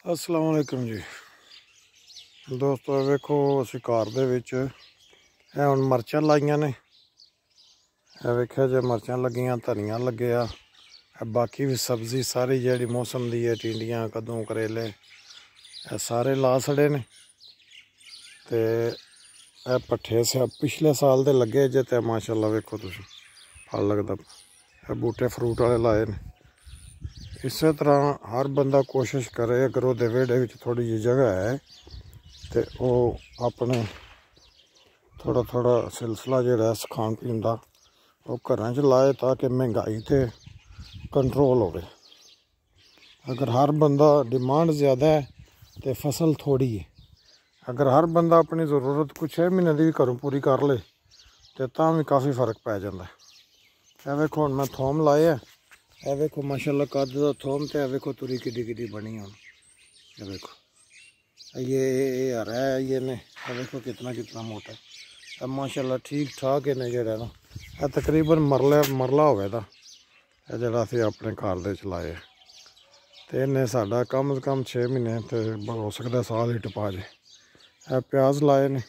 अस्सलाम वालेकुम जी दोस्तों, वेखो असी घर दे विच हुण मरचां लाइयां ने। वेख्या जे मरचां लगियां, धनिया लगे आ, बाकी भी सब्जी सारी जिहड़ी मौसम दी है, टिंडियां, कद्दू, करेले सारे ला छड़े ने। ते पट्ठे पिछले साल दे लगे जे, ते माशाअल्लाह वेखो तुसीं फल लगदा। बूटे फ्रूट वाले लाए ने। इस तरह हर बंदा कोशिश करे, अगर वो वेड़े विच थोड़ी जी जगह है तो वह अपने थोड़ा थोड़ा सिलसिला जोड़ा खान पीन का वो घर च लाए, ताकि महंगाई ते कंट्रोल हो। अगर हर बंदा डिमांड ज़्यादा है तो फसल थोड़ी है। अगर हर बंदा अपनी ज़रूरत कुछ 6 महीने की भी घरों पूरी कर ले तो भी काफ़ी फ़र्क पै जाता है। वेखो हुण मैं थोम लाए है, वेखो माशाअल्लाह कद दा थोम, ते वेखो तुरी किड्डी किड्डी बनी हुण। देखो ये हरा है, ये ने देखो कितना कितना मोटा है। माशाअल्लाह ठीक ठाक है ने जेड़ा ना, तकरीबन मरला होवेगा जेड़ा असीं अपने घर दे चलाए। तो इन्हें साडा कम से कम 6 महीने तो हो सकता साल ही टपा जाए। प्याज लाए ने,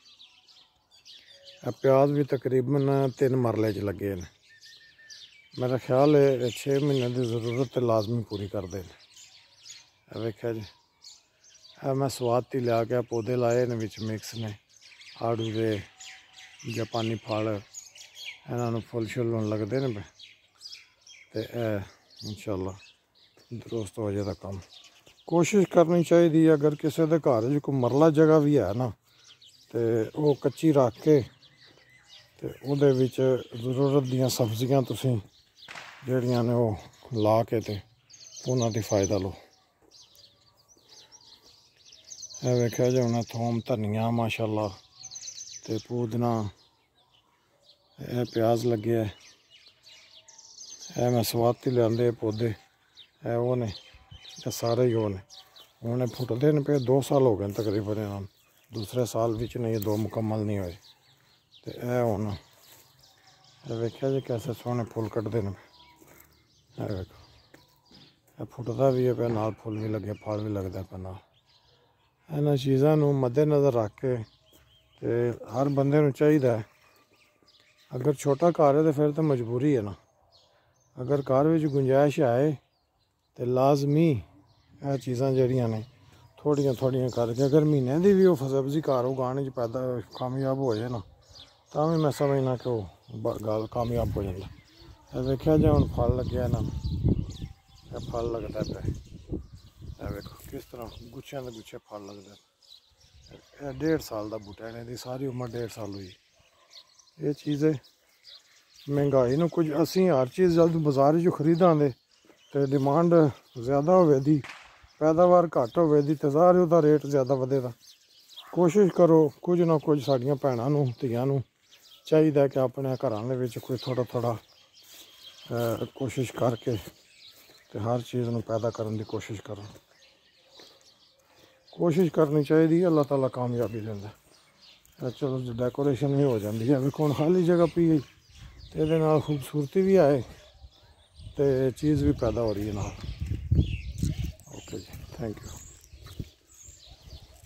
प्याज भी तकरीबन 3 मरले च लगे ने। मेरा ख्याल है 6 महीने की ज़रूरत तो लाजमी पूरी कर दें। वेख्या जी, मैं स्वाति लिया के पौधे लाए ने, विच मिक्स ने आड़ू दे, जापानी फल, इन्हों फुल शुल लगते हैं। तो इंशाअल्लाह दुरुस्त हो जाएगा काम। कोशिश करनी चाहिए, अगर किसी के घर कोई मरला जगह भी है ना, तो वो कच्ची रख के तो उहदे विच ज़रूरत दियां सब्जियां तुसीं जड़ियां ने वो ला के ते उन्हां दी फ़ायदा लो। वेख्या जी हुण थोम, धनिया माशाअल्लाह, ते पुदीना, प्याज लगे है। मैं स्वाति लियाते पौधे वो ने, सारे ही वो ने। उन्हें फुटते हैं पे 2 साल हो गए तकरीबन इन्हों। दूसरे साल भी नहीं, 2 मुकम्मल नहीं हुए। तो यह हूँ वेख्या जी कैसे सोहने फुल कटते हैं। वेखो फुटता भी है पे, नाल फुल भी लगे, फल भी लगता पे नाल। इन्हां चीज़ों मद्देनज़र रख के ते हर बंदे नूं चाहिदा है। अगर छोटा घर है तो फिर तो मजबूरी है ना। अगर घर में गुंजाइश है तो लाजमी यह चीज़ां जड़ियां ने थोड़ियां थोड़ियां करके, अगर महीने की भी वो सब्जी घर उगाने पैदा कामयाब हो जाए ना, तो भी मैं समझना कि वो गल कामयाब हो जाता। वेख्या जी हुण फल लगे ना, फल लगता पे। देखो किस तरह गुच्छे के गुच्छे फल लगते। 1.5 साल का बूटा है, इन्हें सारी उम्र 1.5 साल हुई। ये चीज़ है महंगाई नूं कुछ, असी हर चीज़ जब बाजार चो खरीदा तो डिमांड ज़्यादा होवे दी, पैदावार घट होवे दी, तो ज़ाहिर उहदा रेट ज़्यादा वधेगा। कोशिश करो कुछ ना कुछ साडियां भैणां नूं, धीआं नूं चाहिदा कि अपने घरां दे विच कोई थोड़ा थोड़ा कोशिश करके तो हर चीज़ नूं पैदा करने की कोशिश करो। कोशिश करनी चाहिए, अल्लाह ताला कामयाबी देंदा। चलो डेकोरेशन भी हो जाती है। वेखो हुण खाली जगह पी गई तो ये खूबसूरती भी आए तो चीज़ भी पैदा हो रही है ना। Okay ji, thank you.